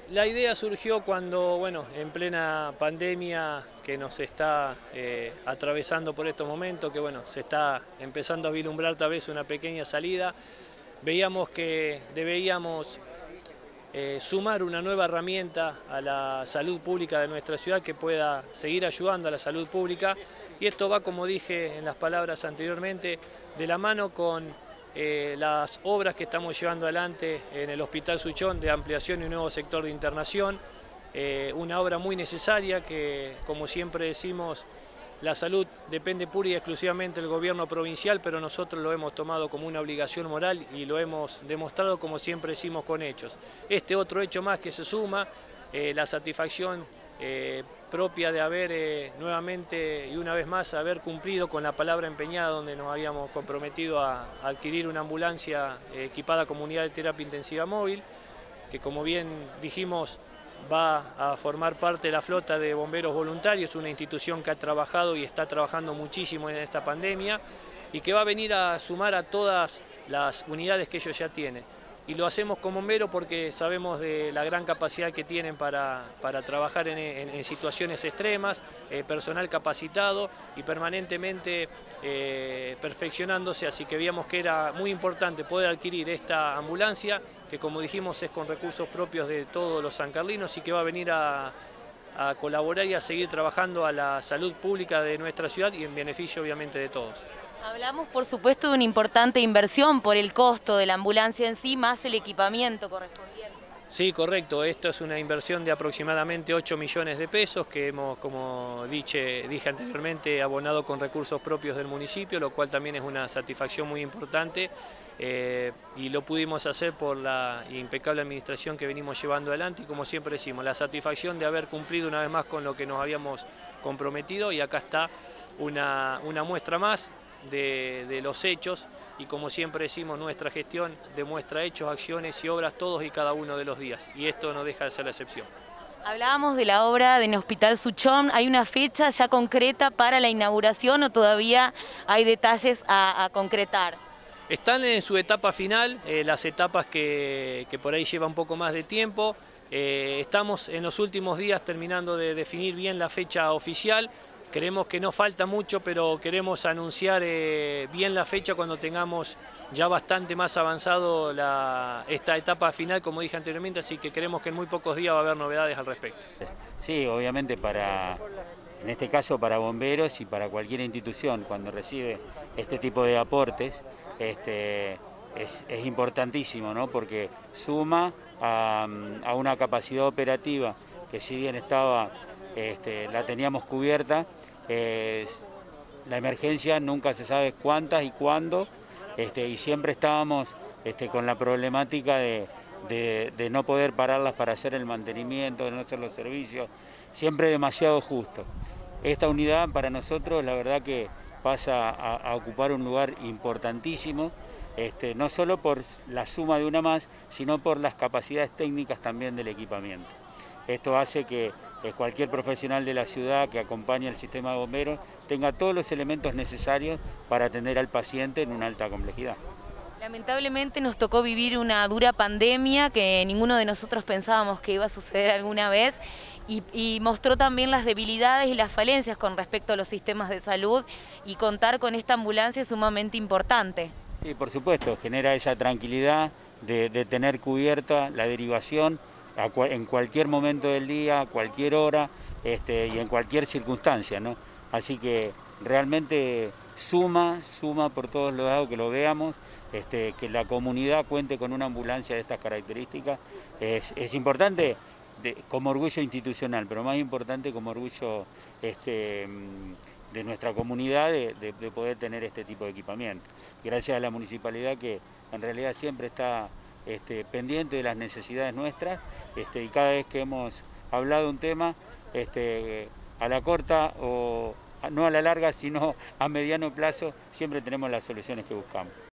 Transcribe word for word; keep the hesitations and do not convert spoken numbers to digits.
La idea surgió cuando, bueno, en plena pandemia que nos está eh, atravesando por estos momentos, que bueno, se está empezando a vislumbrar tal vez una pequeña salida, veíamos que debíamos eh, sumar una nueva herramienta a la salud pública de nuestra ciudad que pueda seguir ayudando a la salud pública, y esto va, como dije en las palabras anteriormente, de la mano con Eh, las obras que estamos llevando adelante en el Hospital Suchón de ampliación y un nuevo sector de internación, eh, una obra muy necesaria que, como siempre decimos, la salud depende pura y exclusivamente del gobierno provincial, pero nosotros lo hemos tomado como una obligación moral y lo hemos demostrado, como siempre decimos, con hechos. Este otro hecho más que se suma, eh, la satisfacción eh, propia de haber eh, nuevamente y una vez más haber cumplido con la palabra empeñada, donde nos habíamos comprometido a, a adquirir una ambulancia eh, equipada con unidad de terapia intensiva móvil, que, como bien dijimos, va a formar parte de la flota de bomberos voluntarios, una institución que ha trabajado y está trabajando muchísimo en esta pandemia y que va a venir a sumar a todas las unidades que ellos ya tienen. Y lo hacemos con bomberos porque sabemos de la gran capacidad que tienen para, para trabajar en, en, en situaciones extremas, eh, personal capacitado y permanentemente eh, perfeccionándose, así que veíamos que era muy importante poder adquirir esta ambulancia, que, como dijimos, es con recursos propios de todos los sancarlinos y que va a venir a, a colaborar y a seguir trabajando a la salud pública de nuestra ciudad y en beneficio obviamente de todos. Hablamos, por supuesto, de una importante inversión por el costo de la ambulancia en sí, más el equipamiento correspondiente. Sí, correcto. Esto es una inversión de aproximadamente ocho millones de pesos que hemos, como dije, dije anteriormente, abonado con recursos propios del municipio, lo cual también es una satisfacción muy importante, eh, y lo pudimos hacer por la impecable administración que venimos llevando adelante y, como siempre decimos, la satisfacción de haber cumplido una vez más con lo que nos habíamos comprometido, y acá está una, una muestra más De, de los hechos, y, como siempre decimos, nuestra gestión demuestra hechos, acciones y obras todos y cada uno de los días, y esto no deja de ser la excepción. Hablábamos de la obra del Hospital Suchón. ¿Hay una fecha ya concreta para la inauguración o todavía hay detalles a, a concretar? Están en su etapa final, eh, las etapas que, que por ahí lleva un poco más de tiempo. Eh, estamos en los últimos días terminando de definir bien la fecha oficial. Creemos que no falta mucho, pero queremos anunciar eh, bien la fecha cuando tengamos ya bastante más avanzado la, esta etapa final, como dije anteriormente, así que creemos que en muy pocos días va a haber novedades al respecto. Sí, obviamente para, en este caso para bomberos y para cualquier institución, cuando recibe este tipo de aportes, este, es, es importantísimo, ¿no? Porque suma a, a una capacidad operativa que, si bien estaba, este, la teníamos cubierta, Eh, la emergencia nunca se sabe cuántas y cuándo, este, y siempre estábamos este, con la problemática de, de, de no poder pararlas para hacer el mantenimiento, de no hacer los servicios, siempre demasiado justo. Esta unidad para nosotros, la verdad, que pasa a, a ocupar un lugar importantísimo, este, no solo por la suma de una más, sino por las capacidades técnicas también del equipamiento. Esto hace que eh, cualquier profesional de la ciudad que acompañe al sistema de bomberos tenga todos los elementos necesarios para atender al paciente en una alta complejidad. Lamentablemente nos tocó vivir una dura pandemia que ninguno de nosotros pensábamos que iba a suceder alguna vez, y, y mostró también las debilidades y las falencias con respecto a los sistemas de salud, y contar con esta ambulancia es sumamente importante. Sí, por supuesto, genera esa tranquilidad de, de tener cubierta la derivación en cualquier momento del día, a cualquier hora, este, y en cualquier circunstancia, ¿no? Así que realmente suma, suma por todos los lados que lo veamos, este, que la comunidad cuente con una ambulancia de estas características. Es, es importante de, como orgullo institucional, pero más importante como orgullo este, de nuestra comunidad de, de, de poder tener este tipo de equipamiento. Gracias a la municipalidad, que en realidad siempre está Este, pendiente de las necesidades nuestras, este, y cada vez que hemos hablado un tema, este, a la corta o no a la larga, sino a mediano plazo, siempre tenemos las soluciones que buscamos.